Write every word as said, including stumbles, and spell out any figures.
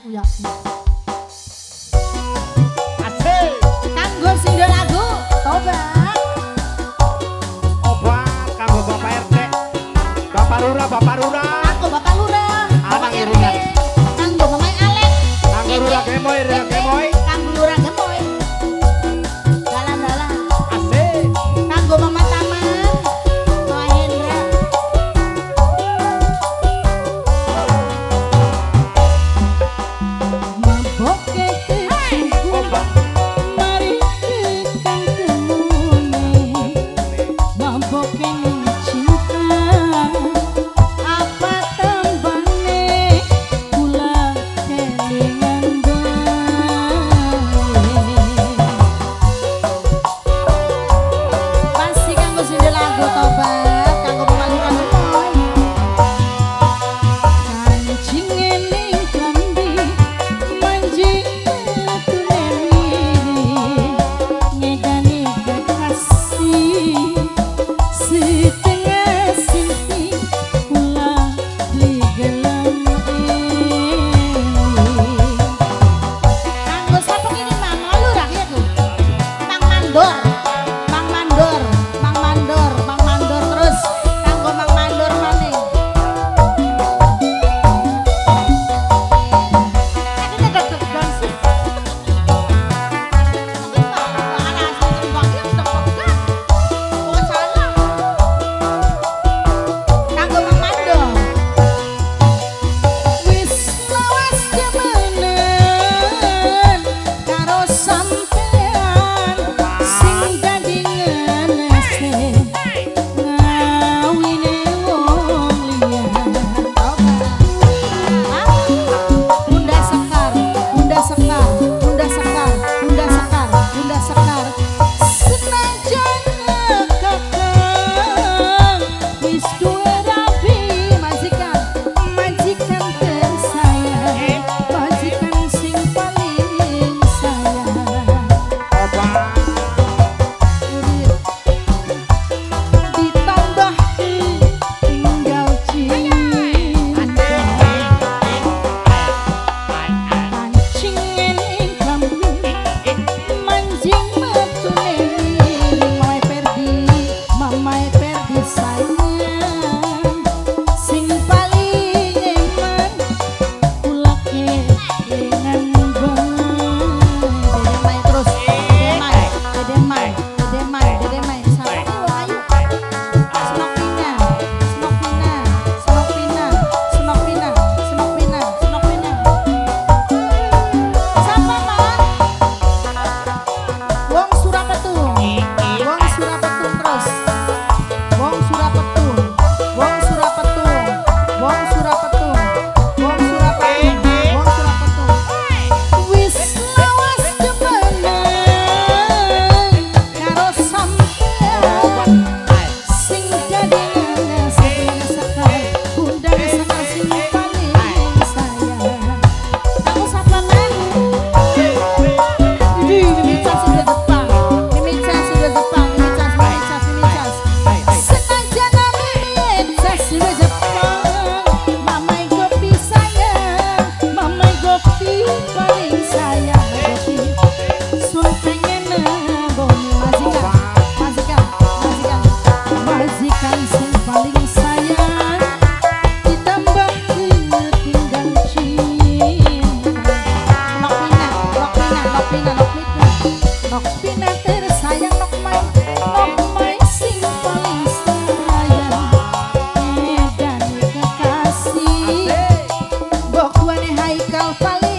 Ya. Asik. Kanggo sindel lagu tobat. Obat kanggo Bapak R T. Bapak Lurah, Bapak Lurah. Kanggo Bapak Lurah. Anak R T. irungan. Kanggo Mamai Alek. Kanggo Lurah Gemoy, Lurah Gemoy. Kanggo Lurah Gemoy. Dalan-dalan. Asik. Kanggo Mama Taman. Mama Hendra. Mabok keke Obat. mari tekan temune. Mabok kene cinta. Apa tambane kula kelingan bae. Pasti kanggo sindel lagu tobat, kanggo pemalikan moy. Kancing ning klambi, manjing tuneni, ngedani kekasih, setengah sinti kula beli gelang ini. Kanggo sapeng ini Mang Lurah ya tuh. Mang Mandor. Mang Mandor, Mang Mandor, Mang Mandor terus kanggo Mang Mandor maning. Tadi tetep tegang sih. Ana asli tegang ya tetep tegang. Bukan salah. Kanggo Mang Mandor. Wis lawas jamanan karo sampean sing dadi ngenese ngawine wong liya. Bunda Sekar, Bunda Sekar, Bunda Sekar, Bunda Sekar, Bunda Sekar. Senajan kakang wis duwe rapi majikan, majikan tersayang, majikan sing paling sayang. Obat. Ditambah tinggal cinta. Kancing ning klambi, manjing metune Mamai Perdi, Mamai Perdi sayang, sing paling eman kula kelingan bae. Dede Mai terus, Dede Mai, Dede Mai, Dede Mai, Dede Mai. Sapa iki wong ayu? Snopina, Snopina, Snopina, Snopina, Snopina, Snopina. Sapa Pak? Wong Surapetung. Wong Surapetung terus. Wong Surapetung. Wong Surapetung. Wong Surapetung. Wong Surapetung. Wong Surapetung. Wis lawas jemanan karo sampean sing dadi ngenese sekar, Bunda Sekar sing paling sayang. Aku sapa maneh? Di Mimicas sudah depan, Mimicas sudah depan, Mimicas, Mimicas, Mimicas. Senajan Mimicas sudah depan, Mamai Gopi sayang, Mamai Gopi paling sayang. Gopi sun pengen nemboni majikan, majikan, majikan, majikan sing paling sayang. Ditambah tinggal cinta. Nokpina, Nokpina, Nokpina, Nokpina, Nokpina tersayang Nokmai, Nokmai sing paling sayang. Edan kekasih, bok tuane Haikal paling